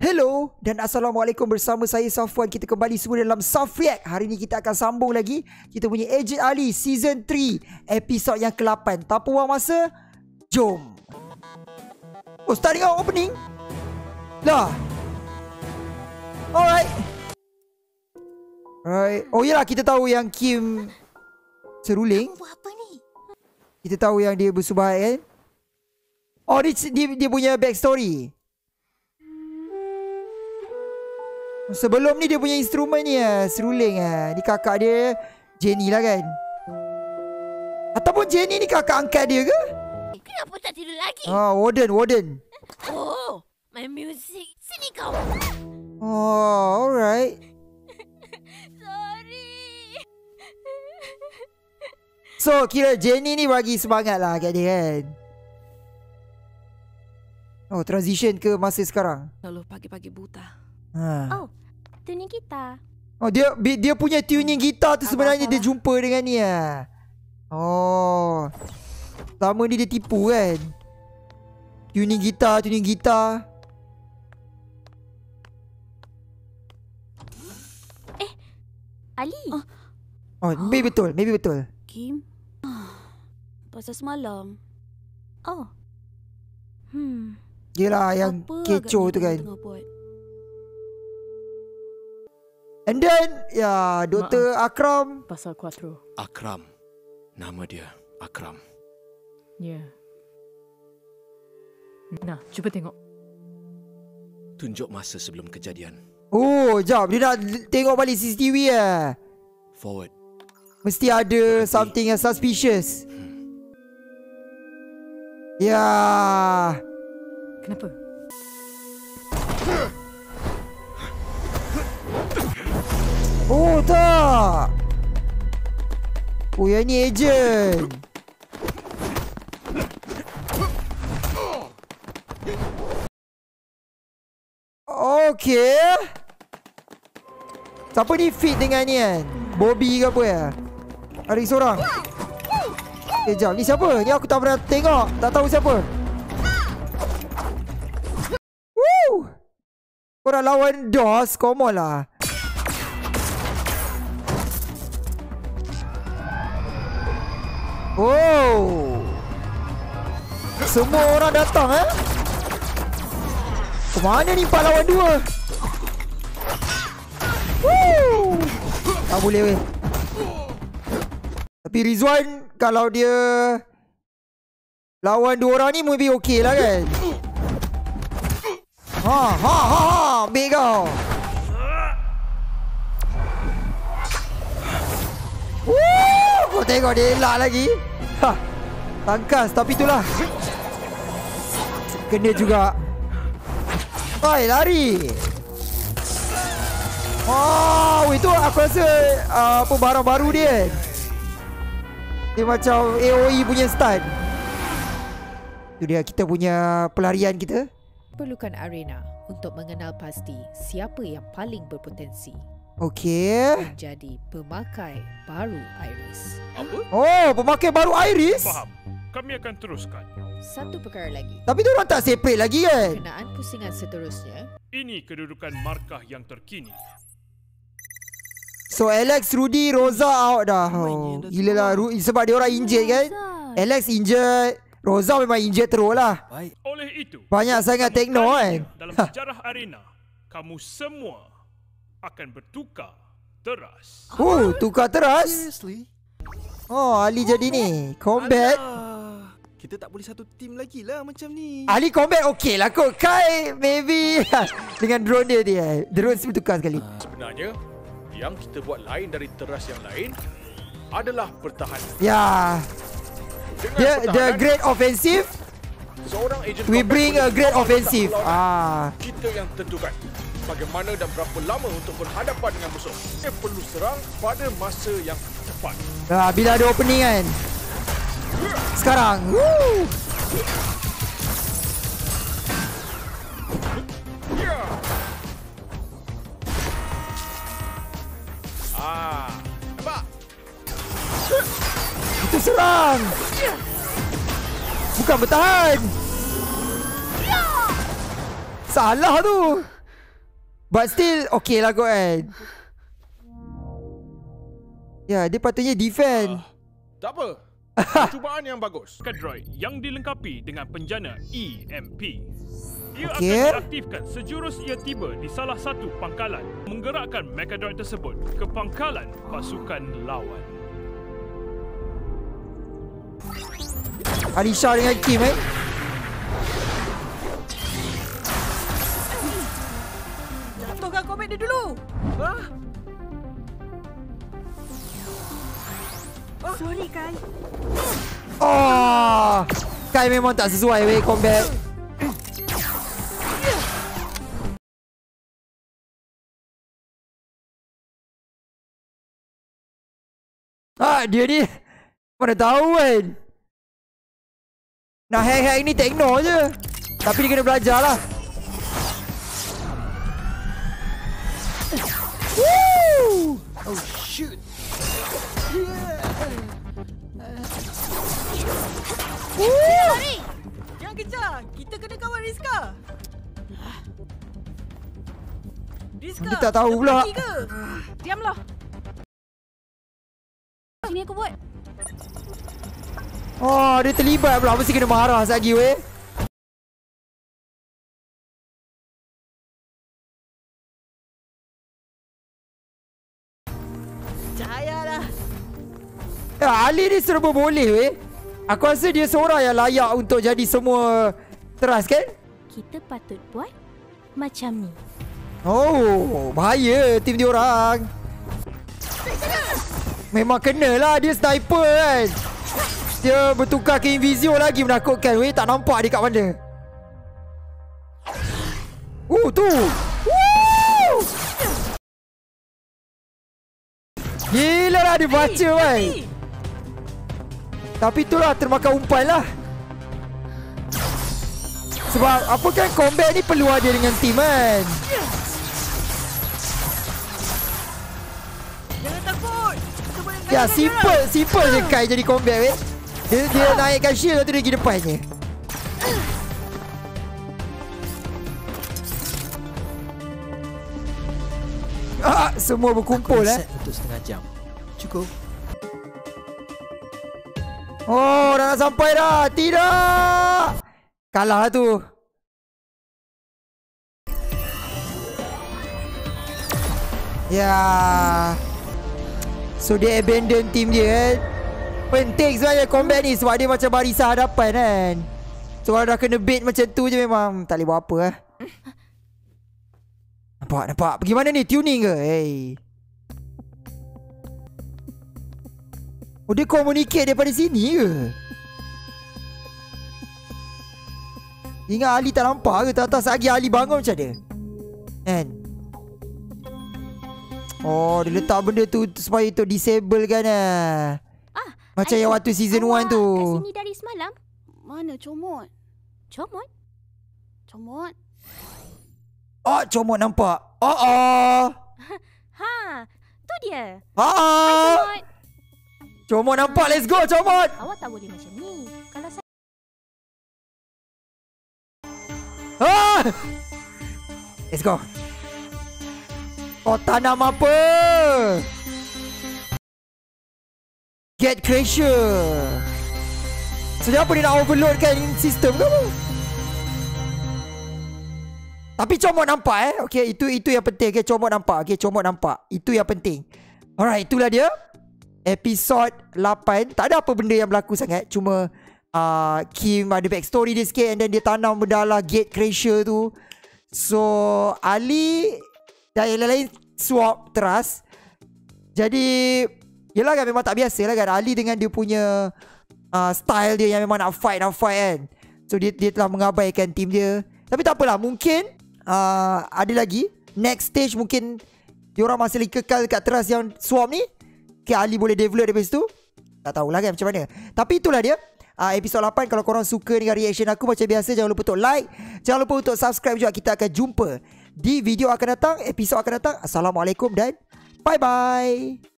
Hello dan Assalamualaikum, bersama saya Safwan. Kita kembali semua dalam Safreact. Hari ni kita akan sambung lagi kita punya Agent Ali Season 3 episod yang ke-8. Tanpa buang masa, jom. Oh, start dengan opening lah. Alright. Oh yalah, kita tahu yang Kim seruling. Buat apa ni? Kita tahu yang dia bersubahat kan. Oh, dia punya backstory. Sebelum ni dia punya instrumen ni seruling Ni kakak dia Jenny lah kan. Ataupun Jenny ni kakak angkat dia ke? Kenapa tak tidur lagi? Warden. Oh, main muzik. Sini kau. Oh, alright. Sorry. So, kira Jenny ni bagi semangat lah kat dia kan. Oh, transition ke masa sekarang. Lalu pagi-pagi buta. Oh, tuning gitar. Oh, dia punya tuning gitar tu sebenarnya dia jumpa dengan ni Oh, selama ni dia tipu kan. Tuning gitar. Ali. Oh, maybe betul. Kim? Pasal semalam. Oh. Yelah yang Apa kecoh agaknya tu kan. tengah buat? And then Dr. Akram. Pasal Quattro. Akram. Nama dia Akram. Ya. Nah, cuba tengok. Tunjuk masa sebelum kejadian. Oh, jap, dia nak tengok balik CCTV Forward. Mesti ada something yang suspicious. Ya. Kenapa? Oh, tak. Oh, yang ni agent. Okay. Siapa ni fit dengan ni kan? Bobby ke apa ya? Ada seorang. Jap, ni siapa? Ni aku tak pernah tengok. Tak tahu siapa. Woo! Korang lawan DOS, come on lah. Oh, semua orang datang Kemana ni 4 lawan 2? Woo! Tak boleh weh. Tapi Rizwan kalau dia lawan 2 orang ni maybe okey lah kan. Ambil kau. Kau tengok dia elak lagi. Tangkas, tapi itulah. Kena juga. Oi, lari. Oh, itu aku rasa apa barang baru dia. Dia macam AOE punya stun. Itu dia kita punya pelarian kita. Perlukan arena untuk mengenal pasti siapa yang paling berpotensi. Okey. Jadi pemakai baru Iris. Apa? Oh, pemakai baru Iris. Faham. Kami akan teruskan. Satu perkara lagi. Tapi dia orang tak separate lagi kan? Kenaan pusingan seterusnya. Ini kedudukan markah yang terkini. So Alex, Rudy, Rosa out dah. Oh, gila lah. Sebab dia orang injured kan? Alex injured. Rosa memang injured terus lah. Baik. Oleh itu, Banyak sangat tekno kan? dalam sejarah arena, kamu semua akan bertukar teras. Oh, tukar teras. Seriously? Oh, Ali jadi ni combat. Kita tak boleh satu tim lagi lah macam ni. Ali combat okey lah kot. Kai maybe dengan drone dia. Drone mesti bertukar sekali. Sebenarnya, yang kita buat lain dari teras yang lain adalah pertahanan. Ya. Dengan The great offensive. seorang ejen We combat bring a boleh great melawan offensive. perlawanan. Kita yang tentukan bagaimana dan berapa lama untuk berhadapan dengan musuh. Kita perlu serang pada masa yang tepat. Bila ada opening kan. Sekarang. Woo. Nampak? Itu serang. Bukan bertahan. Salah tu. But still okay lah kot kan. Ya, dia patutnya defend. Tak apa. Percubaan yang bagus. Droid yang dilengkapi dengan penjana EMP. Ia Okey. akan diaktifkan sejurus ia tiba di salah satu pangkalan, menggerakkan Mechadroid tersebut ke pangkalan pasukan lawan. Alisha dengan Kim Jatuhkan komik dia dulu. Sorry, Kai. Oh, Kai memang tak sesuai weh combat. Dia ni mana tahu kan. Nak hack-hack ni tekno je. Tapi dia kena belajar lah. Woo! Oh shoot. Sorry. Jangan kejar. Kita kena kawal Rizka. Rizka. Dia tak tahu pula. pergi ke? Diamlah. Sini aku buat. Oh, dia terlibat pula. Mesti kena marah lagi weh. Cahayalah. Ali ni serba boleh weh. Aku rasa dia seorang yang layak untuk jadi semua teras kan? Kita patut buat macam ni. Oh, bahaya tim dia orang. Memang kenalah dia sniper kan. Dia bertukar ke Invisio lagi menakutkan weh. Tak nampak dia kat mana. Tu. Woo! Gila lah dia baca kan. Tapi itulah termakan umpan lah. Sebab apa kan combat ni perlu ada dengan tim kan. Jangan takut. Kita boleh Ya kalahkan simple je Kai jadi combat weh. Dia naikkan shield tu dia pergi depannya. Semua berkumpul Set untuk setengah jam. Cukup. Oh, dah nak sampai dah. Tidak. Kalah tu. Ya. So dia abandon team dia kan. Penting sebenarnya combat ni sebab dia macam barisan hadapan kan. So kalau dah kena bait macam tu je memang tak boleh buat apa lah. Nampak. Pergi mana ni? Tuning ke? Hey. Oh, dia communicate daripada sini ke? Ingat Ali tak nampak ke? Tak lagi Ali bangun macam mana? Kan? Oh, dia letak benda tu supaya tu disable kan macam yang waktu season 1 tu. Kat sini dari semalam. Mana comot? Comot? Comot? Oh, comot nampak. Oh. Ha, tu dia. Comot. Comot nampak. Let's go, comot. Awak tak boleh macam ni. Kalau saya Let's go. Oh, tanam apa? Get Crusher. So, apa dia nak overload kan sistem ke apa? Tapi comot nampak Okay, itu yang penting. Okay, comot nampak. Okay, comot nampak. Itu yang penting. Alright, itulah dia. Episod 8. Tak ada apa benda yang berlaku sangat. Cuma Kim ada backstory dia sikit. And then dia tanam benda lah Gate Crusher tu. So Ali dan yang lain swap teras. Jadi yelah kan, memang tak biasa lah kan. Ali dengan dia punya style dia yang memang nak fight kan. So dia telah mengabaikan tim dia. Tapi tak apalah, mungkin ada lagi next stage. Mungkin diorang masih lagi kekal dekat teras yang swap ni. Okay, Ali boleh develop daripada situ. Tak tahulah kan macam mana. Tapi itulah dia episod 8. Kalau korang suka dengan reaction aku macam biasa, jangan lupa untuk like, jangan lupa untuk subscribe juga. Kita akan jumpa di video akan datang, episod akan datang. Assalamualaikum dan bye-bye.